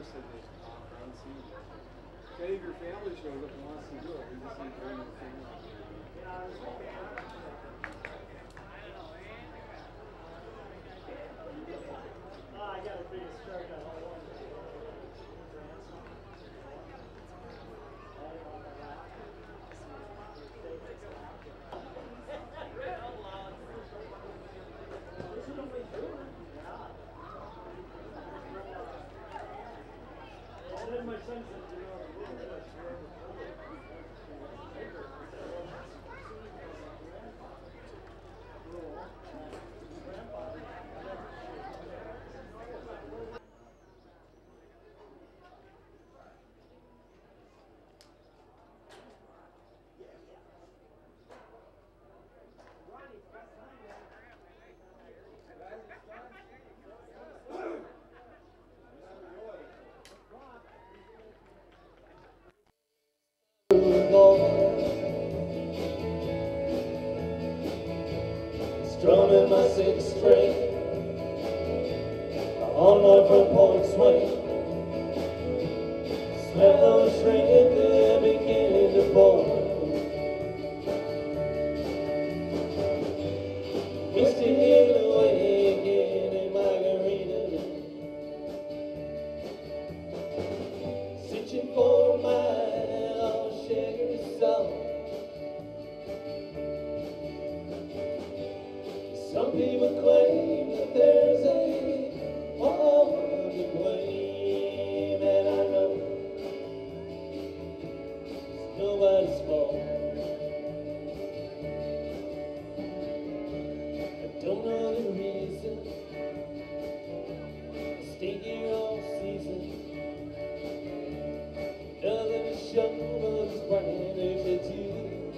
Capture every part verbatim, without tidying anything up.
said they talk around see you. If any of your family shows up and wants to do it, we just need to bring your family. Oh, I got a big start on all one. And then my son said, you know, strumming my six string on my front porch swing. Smell those shrimp, they're beginning to boil. Whiskey in the way again in margarita, searching for a mile on sugar salt. Some people claim that there's a woman to blame, and I know it's nobody's fault. I don't know the reason I stay here all season. Nothing to show but this bright tattoo.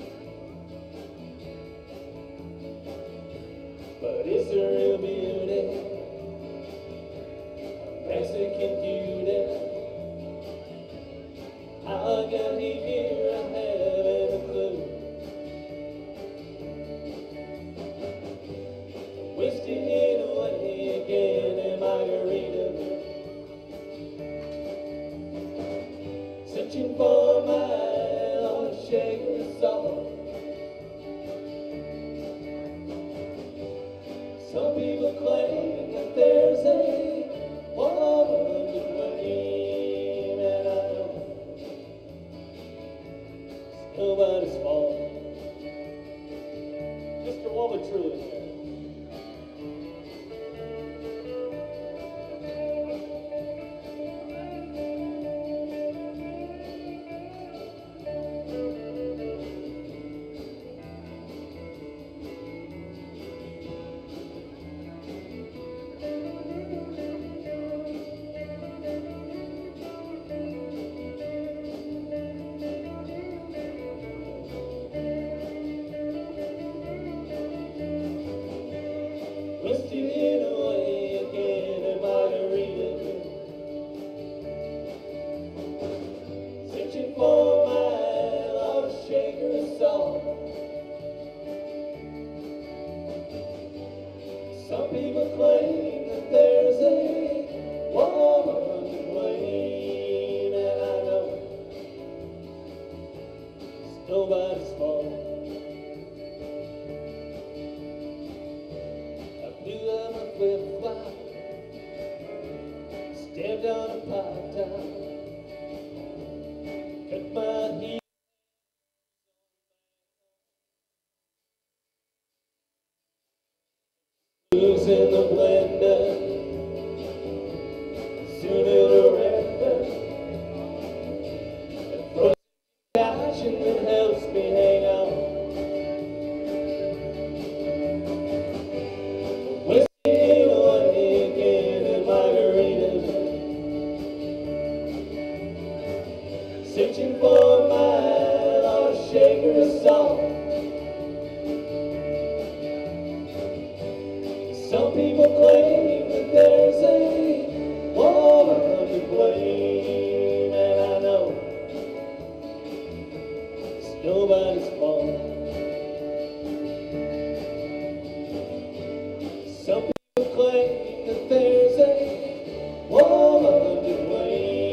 But it's a real beauty, a Mexican beauty. How I got here, I haven't a clue. Whiskey in away again in margarita, searching for a mile on a sugar salt. Some people claim that there's a woman to blame, and I know it's nobody's fault. Mister Walter True. Whiskey in away again in margarita, searching for a mile on a shaker of salt. Some people claim that there's a woman to blame, and I know it's nobody's fault. Blew up a flip-flop, stepped on a pot top, cut my heels in the blender, soon it'll render, and for passion that helps me hang on. Searching for a mile on a shaker of salt. Some people claim that there's a woman to blame, and I know it's nobody's fault. Some people claim that there's a woman to blame.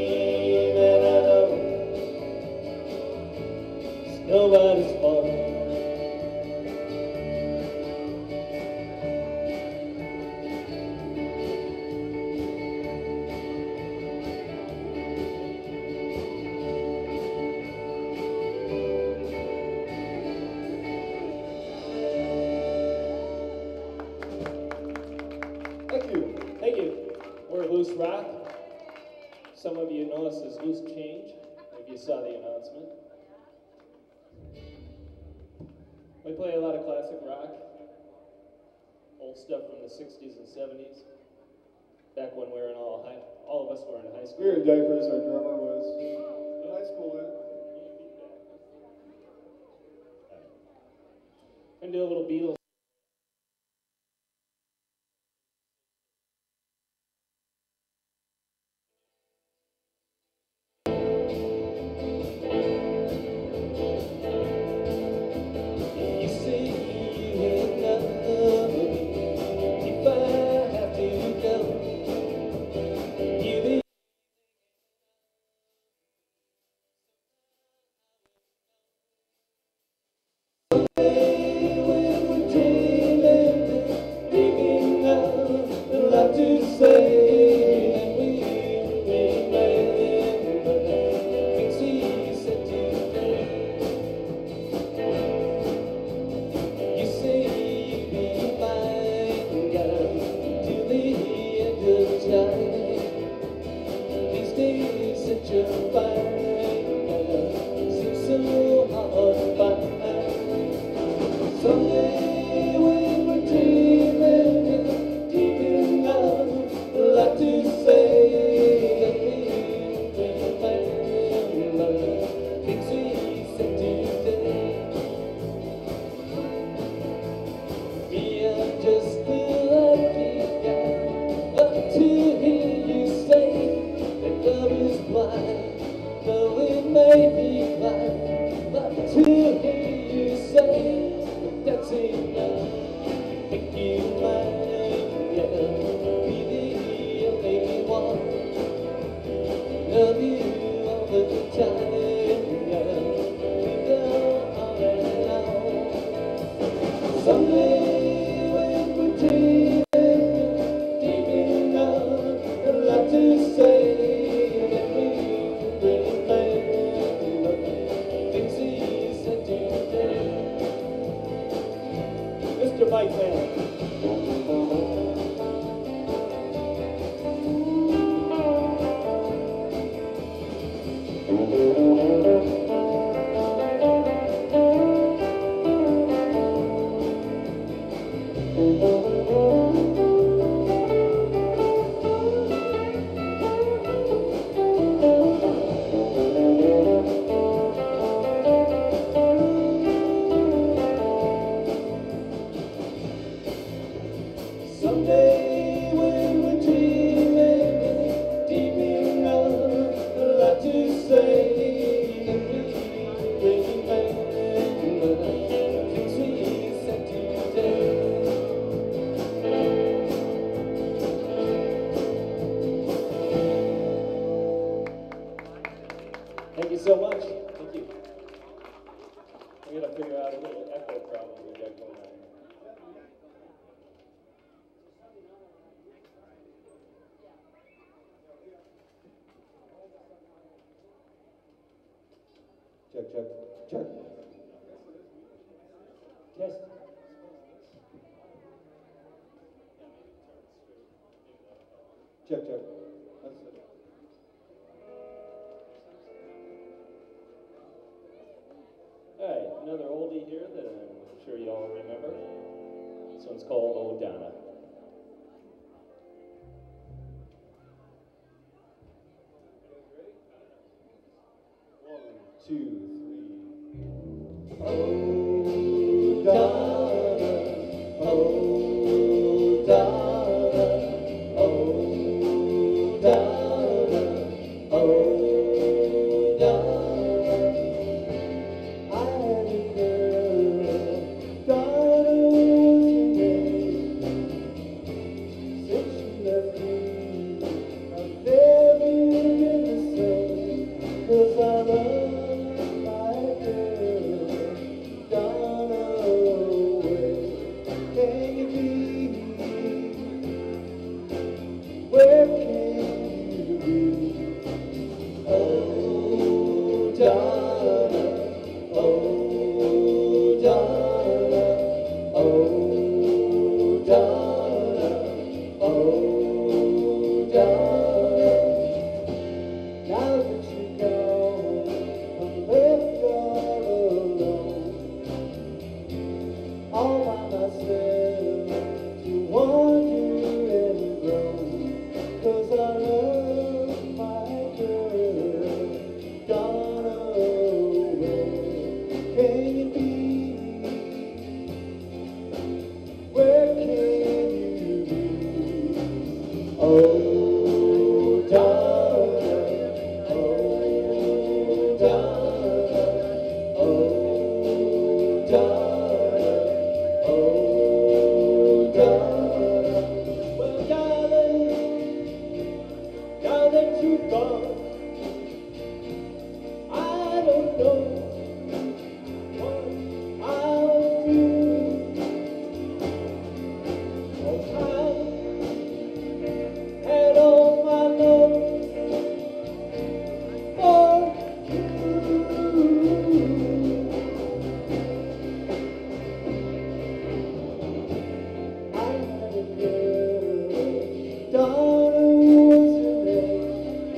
rock. Some of you know us as Loose Change, if you saw the announcement. We play a lot of classic rock, old stuff from the sixties and seventies, back when we were in all high, all of us were in high school. We were in diapers, our drummer was in high school then. And do a little Beatles. Thank you so much. Thank you. We gotta figure out a little echo problem we got going on here. Check, check, check. Test. Check, check. That's it. All right, another oldie here that I'm sure you all remember. This one's called Oh Donna. One, two, three. Oh, Donna, oh, Donna, oh, Donna, oh, Donna. I had a girl, Donna was her name. myself to wander and grow, 'cause I love my girl gone away. Can you be? Where can you be? Oh, darling, oh, darling, oh, darling, oh, darling. Well, darling, now that you've gone, I don't know what I'll do. Oh, I had all my love for you. I had a girl, daughter was her name.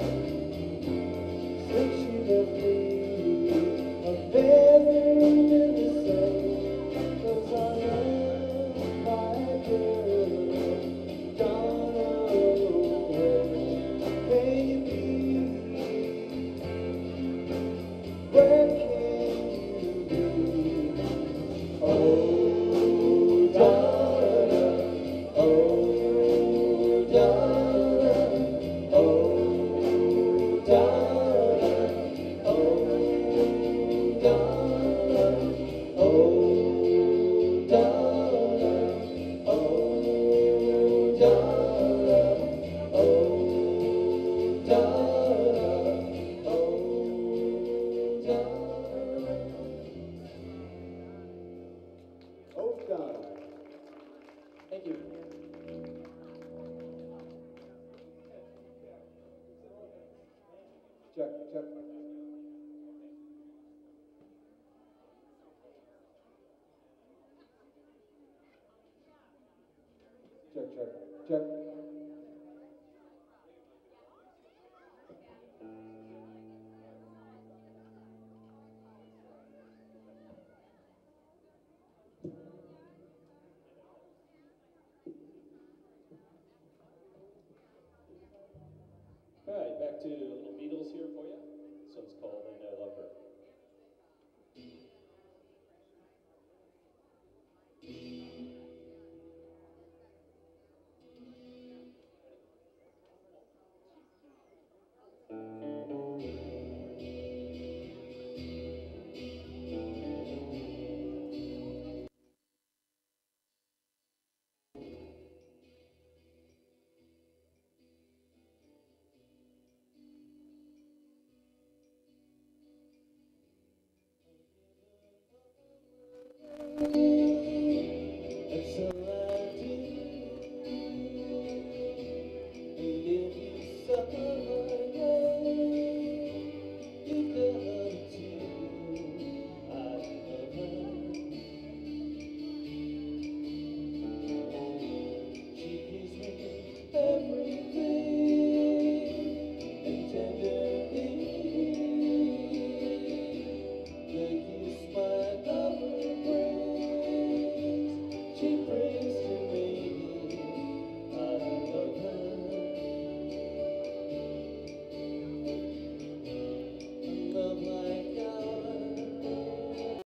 Since she left me, I've never been the same. 'Cause I love my girl gone away. Can you be? Where can you be? Oh, darling, oh, darling, oh, darling, oh, darling, oh, darling, oh, darling, oh, darling, oh, darling. Oh, darling. Thank you. Check, check. Check, check, check.